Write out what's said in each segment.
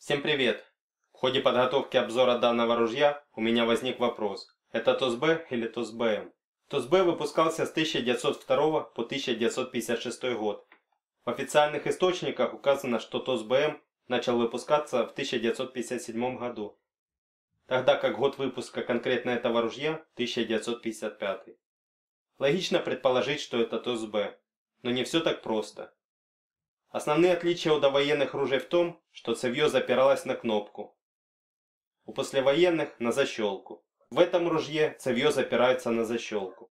Всем привет! В ходе подготовки обзора данного ружья у меня возник вопрос: это ТОС-Б или ТОС-БМ? ТОС-Б выпускался с 1902 по 1956 год. В официальных источниках указано, что ТОС-БМ начал выпускаться в 1957 году, тогда как год выпуска конкретно этого ружья 1955. Логично предположить, что это ТОС-Б, но не все так просто. Основные отличия у довоенных ружей в том, что цевье запиралось на кнопку, у послевоенных на защелку. В этом ружье цевье запирается на защелку.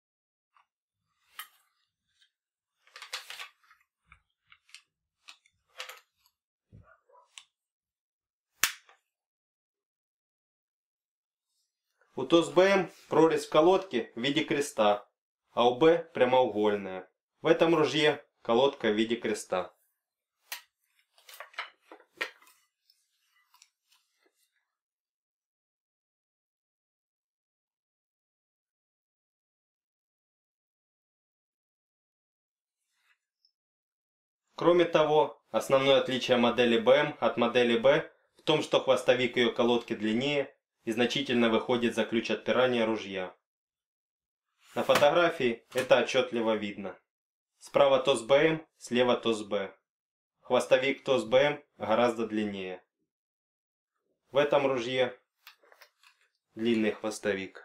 У ТОС-БМ прорезь в колодке в виде креста, а у Б прямоугольная. В этом ружье колодка в виде креста. Кроме того, основное отличие модели БМ от модели Б в том, что хвостовик ее колодки длиннее и значительно выходит за ключ отпирания ружья. На фотографии это отчетливо видно. Справа ТОС-БМ, слева ТОС-Б. Хвостовик ТОС-БМ гораздо длиннее. В этом ружье длинный хвостовик.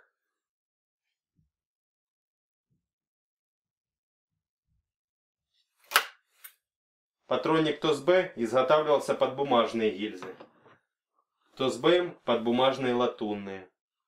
Патронник ТОС-Б изготавливался под бумажные гильзы. ТОС-БМ под бумажные латунные.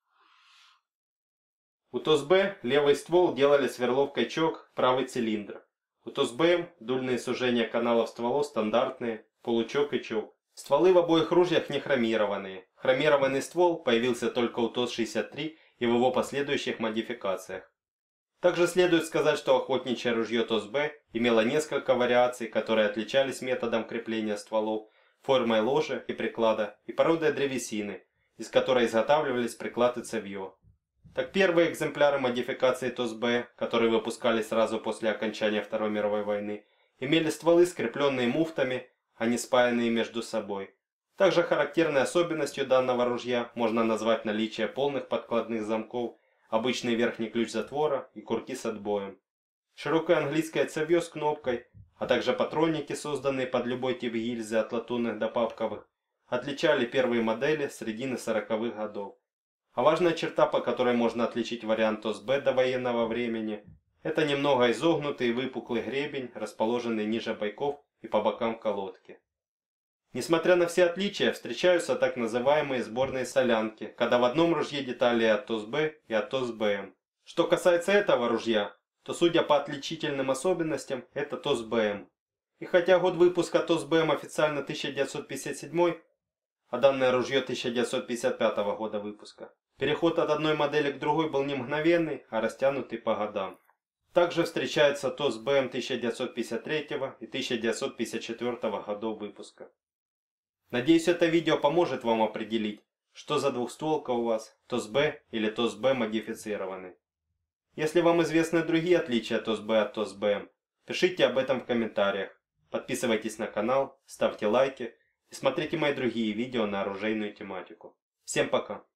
У ТОС-Б левый ствол делали сверловкой чок, правый цилиндр. У ТОС-БМ дульные сужения каналов стволов стандартные, получок и чок. Стволы в обоих ружьях не хромированные. Хромированный ствол появился только у ТОС-63 и в его последующих модификациях. Также следует сказать, что охотничье ружье ТОС-Б имело несколько вариаций, которые отличались методом крепления стволов, формой ложа и приклада и породой древесины, из которой изготавливались приклад и цевье. Так первые экземпляры модификации ТОС-Б, которые выпускались сразу после окончания Второй мировой войны, имели стволы, скрепленные муфтами, а не спаянные между собой. Также характерной особенностью данного ружья можно назвать наличие полных подкладных замков, обычный верхний ключ затвора и курки с отбоем. Широкое английское цевье с кнопкой, а также патронники, созданные под любой тип гильзы от латунных до папковых, отличали первые модели середины 40-х годов. А важная черта, по которой можно отличить вариант ТОС-Б до военного времени, это немного изогнутый и выпуклый гребень, расположенный ниже бойков и по бокам колодки. Несмотря на все отличия, встречаются так называемые сборные солянки, когда в одном ружье детали от ТОС-Б и от ТОС-БМ. Что касается этого ружья, то судя по отличительным особенностям, это ТОС-БМ. И хотя год выпуска ТОС-БМ официально 1957, а данное ружье 1955 года выпуска, переход от одной модели к другой был не мгновенный, а растянутый по годам. Также встречается ТОС-БМ 1953 и 1954 годов выпуска. Надеюсь, это видео поможет вам определить, что за двухстволка у вас, ТОС-Б или ТОС-Б модифицированный. Если вам известны другие отличия ТОС-Б от ТОС-БМ, пишите об этом в комментариях. Подписывайтесь на канал, ставьте лайки и смотрите мои другие видео на оружейную тематику. Всем пока!